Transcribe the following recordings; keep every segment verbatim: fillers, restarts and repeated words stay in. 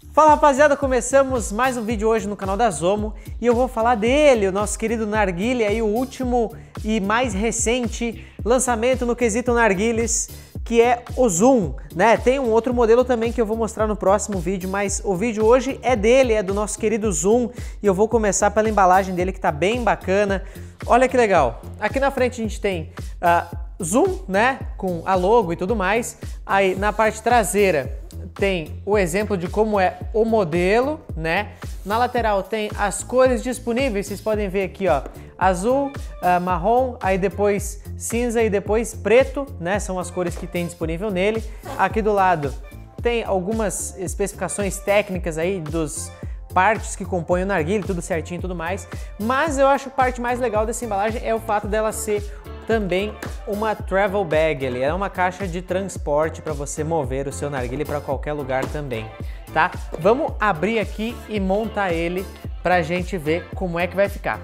Fala rapaziada, começamos mais um vídeo hoje no canal da Zomo e eu vou falar dele, o nosso querido narguilé, aí o último e mais recente lançamento no quesito narguilés, que é o Zoom, né? Tem um outro modelo também que eu vou mostrar no próximo vídeo, mas o vídeo hoje é dele, é do nosso querido Zoom, e eu vou começar pela embalagem dele que tá bem bacana. Olha que legal, aqui na frente a gente tem uh, Zoom, né, com a logo e tudo mais. Aí na parte traseira tem o exemplo de como é o modelo, né? Na lateral tem as cores disponíveis, vocês podem ver aqui, ó, azul, uh, marrom, aí depois cinza e depois preto, né? São as cores que tem disponível nele. Aqui do lado tem algumas especificações técnicas aí dos partes que compõem o narguilé, tudo certinho e tudo mais. Mas eu acho a parte mais legal dessa embalagem é o fato dela ser também uma travel bag, ele é uma caixa de transporte para você mover o seu narguilé para qualquer lugar também, tá? Vamos abrir aqui e montar ele pra gente ver como é que vai ficar.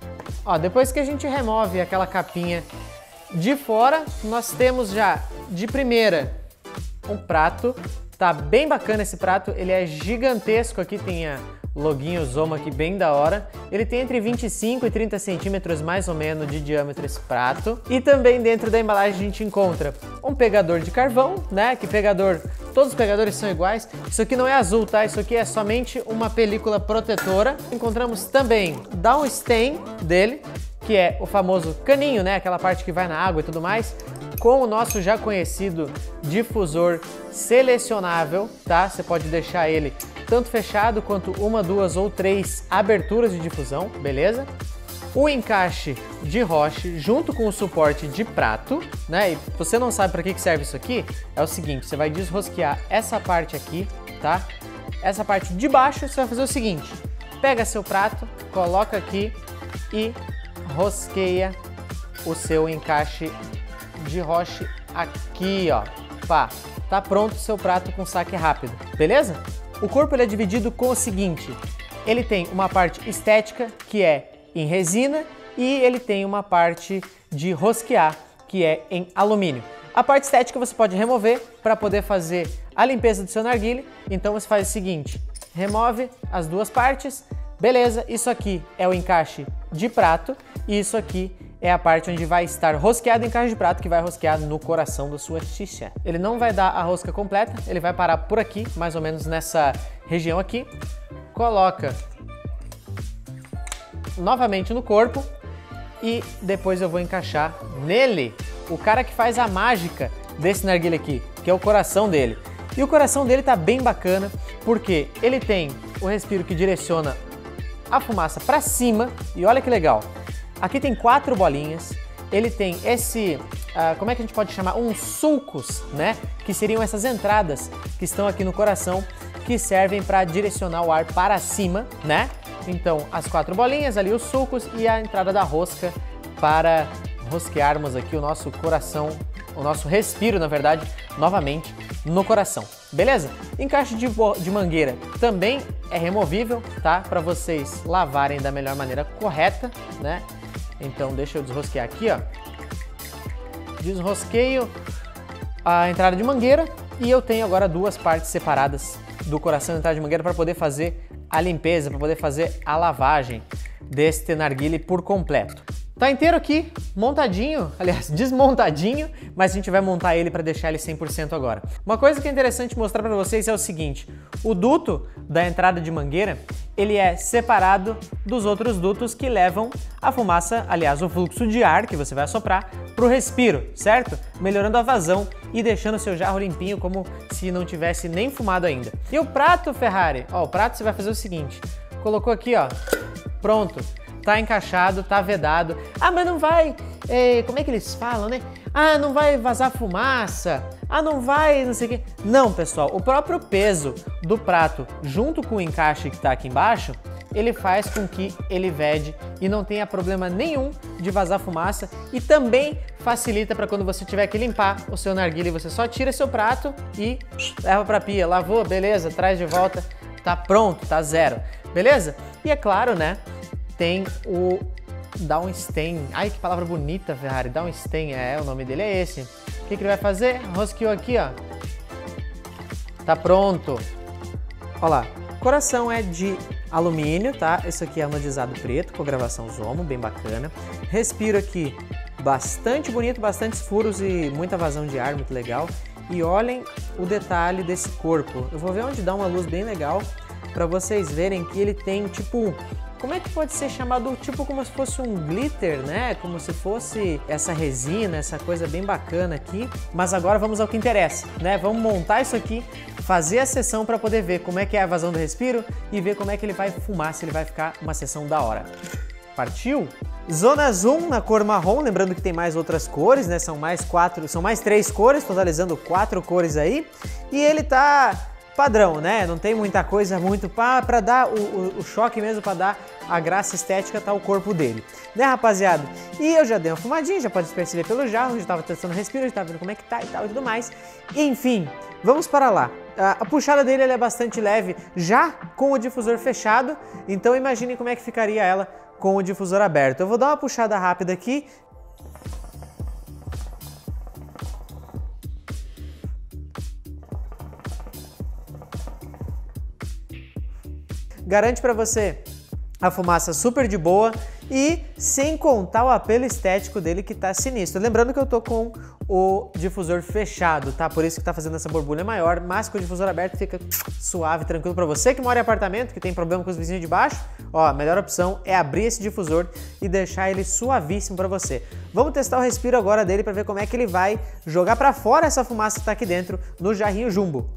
Ó, depois que a gente remove aquela capinha de fora, nós temos já de primeira um prato, tá bem bacana esse prato, ele é gigantesco, aqui tem a loginho Zomo aqui bem da hora. Ele tem entre vinte e cinco e trinta centímetros mais ou menos de diâmetro esse prato. E também dentro da embalagem a gente encontra um pegador de carvão, né? Que pegador, todos os pegadores são iguais. Isso aqui não é azul, tá? Isso aqui é somente uma película protetora. Encontramos também down stain dele, que é o famoso caninho, né? Aquela parte que vai na água e tudo mais, com o nosso já conhecido difusor selecionável, tá? Você pode deixar ele tanto fechado quanto uma, duas ou três aberturas de difusão, beleza? O encaixe de roche junto com o suporte de prato, né? E se você não sabe para que serve isso aqui, é o seguinte, você vai desrosquear essa parte aqui, tá? Essa parte de baixo, você vai fazer o seguinte, pega seu prato, coloca aqui e rosqueia o seu encaixe de roche aqui, ó. Pá, tá pronto o seu prato com saque rápido, beleza? O corpo ele é dividido com o seguinte, ele tem uma parte estética, que é em resina, e ele tem uma parte de rosquear, que é em alumínio. A parte estética você pode remover para poder fazer a limpeza do seu narguilé, então você faz o seguinte, remove as duas partes, beleza, isso aqui é o encaixe de prato, e isso aqui é a parte onde vai estar rosqueado o encaixe de prato, que vai rosquear no coração da sua xixa. Ele não vai dar a rosca completa, ele vai parar por aqui, mais ou menos nessa região aqui. Coloca novamente no corpo e depois eu vou encaixar nele o cara que faz a mágica desse narguilé aqui, que é o coração dele. E o coração dele tá bem bacana, porque ele tem o respiro que direciona a fumaça para cima, e olha que legal. Aqui tem quatro bolinhas, ele tem esse, uh, como é que a gente pode chamar? Uns sulcos, né? Que seriam essas entradas que estão aqui no coração, que servem para direcionar o ar para cima, né? Então, as quatro bolinhas ali, os sulcos e a entrada da rosca para rosquearmos aqui o nosso coração, o nosso respiro, na verdade, novamente no coração, beleza? Encaixe de, de mangueira também é removível, tá? Para vocês lavarem da melhor maneira correta, né? Então deixa eu desrosquear aqui, ó. Desrosqueio a entrada de mangueira e eu tenho agora duas partes separadas do coração da entrada de mangueira para poder fazer a limpeza, para poder fazer a lavagem deste narguilé por completo. Tá inteiro aqui, montadinho, aliás, desmontadinho, mas a gente vai montar ele para deixar ele cem por cento agora. Uma coisa que é interessante mostrar para vocês é o seguinte, o duto da entrada de mangueira, ele é separado dos outros dutos que levam a fumaça, aliás, o fluxo de ar que você vai assoprar para o respiro, certo? Melhorando a vazão e deixando o seu jarro limpinho como se não tivesse nem fumado ainda. E o prato, Ferrari? Ó, o prato você vai fazer o seguinte, colocou aqui, ó, pronto. Tá encaixado, tá vedado. Ah, mas não vai, é, como é que eles falam, né? Ah, não vai vazar fumaça. Ah, não vai, não sei o quê. Não, pessoal, o próprio peso do prato junto com o encaixe que tá aqui embaixo, ele faz com que ele vede e não tenha problema nenhum de vazar fumaça e também facilita para quando você tiver que limpar o seu narguilé, você só tira seu prato e leva pra pia. Lavou, beleza, traz de volta, tá pronto, tá zero, beleza? E é claro, né? Tem o down stain. Ai, que palavra bonita, Ferrari. Down stain, é, o nome dele é esse. O que, que ele vai fazer? Rosqueou aqui, ó. Tá pronto. Olha lá, coração é de alumínio, tá? Esse aqui é anodizado preto, com gravação Zomo, bem bacana. Respiro aqui bastante bonito, bastantes furos e muita vazão de ar, muito legal. E olhem o detalhe desse corpo. Eu vou ver onde dá uma luz bem legal para vocês verem que ele tem tipo... Como é que pode ser chamado? Tipo como se fosse um glitter, né? Como se fosse essa resina, essa coisa bem bacana aqui. Mas agora vamos ao que interessa, né? Vamos montar isso aqui, fazer a sessão para poder ver como é que é a vazão do respiro e ver como é que ele vai fumar, se ele vai ficar uma sessão da hora. Partiu? Zona Zoom na cor marrom, lembrando que tem mais outras cores, né? São mais quatro, são mais três cores, totalizando quatro cores aí. E ele tá padrão, né? Não tem muita coisa muito para dar o, o, o choque mesmo, para dar a graça estética, tá o corpo dele, né, rapaziada? E eu já dei uma fumadinha, já pode perceber pelo jarro, já tava testando o respiro, já tava vendo como é que tá e tal e tudo mais. Enfim, vamos para lá. A, a puxada dele ela é bastante leve, já com o difusor fechado, então imagine como é que ficaria ela com o difusor aberto. Eu vou dar uma puxada rápida aqui. Garante para você a fumaça super de boa e sem contar o apelo estético dele que tá sinistro. Lembrando que eu tô com o difusor fechado, tá? Por isso que tá fazendo essa borbulha maior, mas com o difusor aberto fica suave, tranquilo para você que mora em apartamento, que tem problema com os vizinhos de baixo. Ó, a melhor opção é abrir esse difusor e deixar ele suavíssimo para você. Vamos testar o respiro agora dele para ver como é que ele vai jogar para fora essa fumaça que tá aqui dentro no jarrinho jumbo.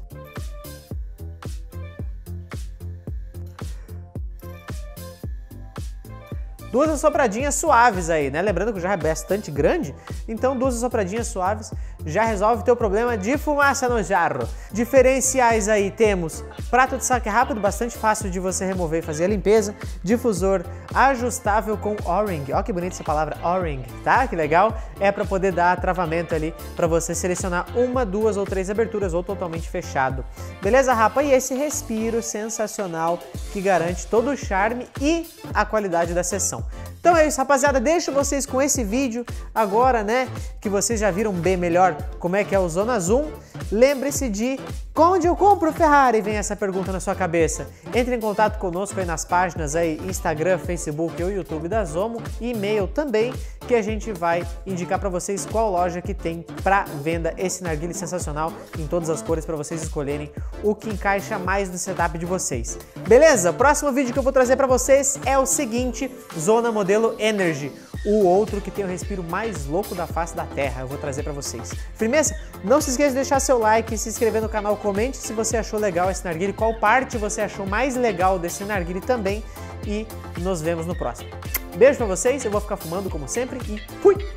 Duas assopradinhas suaves aí, né? Lembrando que o jarro é bastante grande, então duas assopradinhas suaves já resolve o teu problema de fumaça no jarro. Diferenciais aí temos prato de saque rápido, bastante fácil de você remover e fazer a limpeza. Difusor ajustável com O-ring, ó que bonita essa palavra O-ring, tá? Que legal. É para poder dar travamento ali, para você selecionar uma, duas ou três aberturas ou totalmente fechado. Beleza, rapa? E esse respiro sensacional que garante todo o charme e a qualidade da sessão. Então é isso, rapaziada, deixo vocês com esse vídeo agora, né, que vocês já viram bem melhor como é que é o Zona Zoom. Lembre-se de onde eu compro Ferrari, vem essa pergunta na sua cabeça. Entre em contato conosco aí nas páginas aí, Instagram, Facebook ou YouTube da Zomo e e-mail também, que a gente vai indicar para vocês qual loja que tem para venda esse narguilé sensacional em todas as cores para vocês escolherem o que encaixa mais no setup de vocês. Beleza? O próximo vídeo que eu vou trazer para vocês é o seguinte, Zona Modelo Energy, o outro que tem o respiro mais louco da face da Terra, eu vou trazer para vocês. Firmeza? Não se esqueça de deixar seu like, se inscrever no canal, comente se você achou legal esse narguilé, qual parte você achou mais legal desse narguilé também e nos vemos no próximo. Beijo pra vocês, eu vou ficar fumando como sempre e fui!